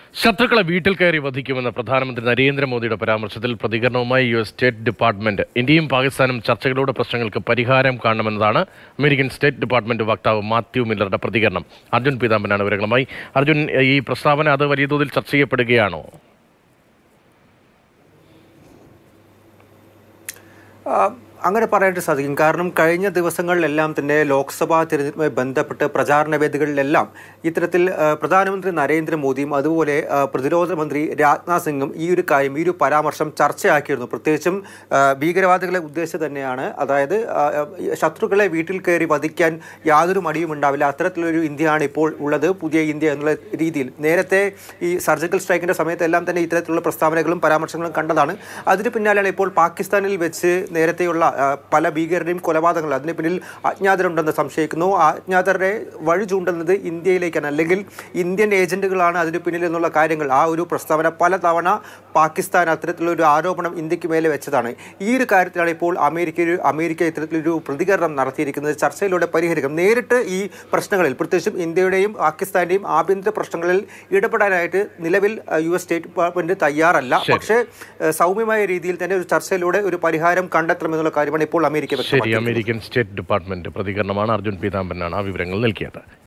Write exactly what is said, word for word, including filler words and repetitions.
ശത്രുക്കളെ വീട്ടിൽ കയറി വധിക്കുമെന്ന പ്രധാനമന്ത്രി നരേന്ദ്രമോദിയുടെ പരാമർശത്തിൽ പ്രതികരണവുമായി യു എസ് സ്റ്റേറ്റ് ഡിപ്പാർട്ട്മെന്റ്. ഇന്ത്യയും പാകിസ്ഥാനും ചർച്ചകളിലൂടെ പ്രശ്നങ്ങൾക്ക് പരിഹാരം കാണണമെന്നതാണ് അമേരിക്കൻ സ്റ്റേറ്റ് ഡിപ്പാർട്ട്മെന്റ് വക്താവ് മാത്യു മില്ലറുടെ പ്രതികരണം. അർജുൻ പീതാംബരനാണ് വിവരങ്ങളുമായി. അർജുൻ, ഈ പ്രസ്താവന അത് വലിയ തോതിൽ ചർച്ച ചെയ്യപ്പെടുകയാണോ? അങ്ങനെ പറയാനായിട്ട് സാധിക്കും. കാരണം കഴിഞ്ഞ ദിവസങ്ങളിലെല്ലാം തന്നെ ലോക്സഭാ തിരഞ്ഞെടുപ്പുമായി ബന്ധപ്പെട്ട് പ്രചാരണ വേദികളിലെല്ലാം ഇത്തരത്തിൽ പ്രധാനമന്ത്രി നരേന്ദ്രമോദിയും അതുപോലെ പ്രതിരോധ മന്ത്രി രാജ്നാഥ് സിംഗും ഈ ഒരു കാര്യം ഈ ഒരു പരാമർശം ചർച്ചയാക്കിയിരുന്നു. പ്രത്യേകിച്ചും ഭീകരവാദികളെ ഉദ്ദേശിച്ച് തന്നെയാണ്. അതായത് ശത്രുക്കളെ വീട്ടിൽ കയറി വധിക്കാൻ യാതൊരു മടിയും ഉണ്ടാവില്ല, അത്തരത്തിലൊരു ഇന്ത്യയാണ് ഇപ്പോൾ ഉള്ളത്, പുതിയ ഇന്ത്യ എന്നുള്ള രീതിയിൽ. നേരത്തെ ഈ സർജിക്കൽ സ്ട്രൈക്കിൻ്റെ സമയത്തെല്ലാം തന്നെ ഇത്തരത്തിലുള്ള പ്രസ്താവനകളും പരാമർശങ്ങളും കണ്ടതാണ്. അതിന് പിന്നാലെയാണ് ഇപ്പോൾ പാകിസ്ഥാനിൽ വെച്ച് നേരത്തെയുള്ള പല ഭീകരരെയും കൊലപാതകങ്ങൾ അതിന് പിന്നിൽ അജ്ഞാതരുണ്ടെന്ന് സംശയിക്കുന്നു. അജ്ഞാതരെ വഴി ചൂണ്ടുന്നത് ഇന്ത്യയിലേക്കാണ്, അല്ലെങ്കിൽ ഇന്ത്യൻ ഏജന്റുകളാണ് അതിന് പിന്നിൽ എന്നുള്ള കാര്യങ്ങൾ ആ ഒരു പ്രസ്താവന പലതവണ പാകിസ്ഥാൻ അത്തരത്തിലൊരു ആരോപണം ഇന്ത്യക്ക് മേലെ വെച്ചതാണ്. ഈ ഒരു കാര്യത്തിലാണ് ഇപ്പോൾ അമേരിക്ക അമേരിക്ക ഇത്തരത്തിലൊരു പ്രതികരണം നടത്തിയിരിക്കുന്നത്. ചർച്ചയിലൂടെ പരിഹരിക്കും. നേരിട്ട് ഈ പ്രശ്നങ്ങളിൽ, പ്രത്യേകിച്ചും ഇന്ത്യയുടെയും പാകിസ്ഥാന്റെയും ആഭ്യന്തര പ്രശ്നങ്ങളിൽ ഇടപെടാനായിട്ട് നിലവിൽ യു എസ് സ്റ്റേറ്റ് ഡിപ്പാർട്ട്മെന്റ് തയ്യാറല്ല. പക്ഷേ സൗമ്യമായ രീതിയിൽ തന്നെ ഒരു ചർച്ചയിലൂടെ ഒരു പരിഹാരം കണ്ടെത്തണമെന്നുള്ള കാര്യമാണ് ഇപ്പോൾ അമേരിക്ക. ശരി, അമേരിക്കൻ സ്റ്റേറ്റ് ഡിപ്പാർട്ട്മെന്റ് പ്രതികരണമാണ്. അർജുൻ പീതാംബരനാണ് ആ വിവരങ്ങൾ നൽകിയത്.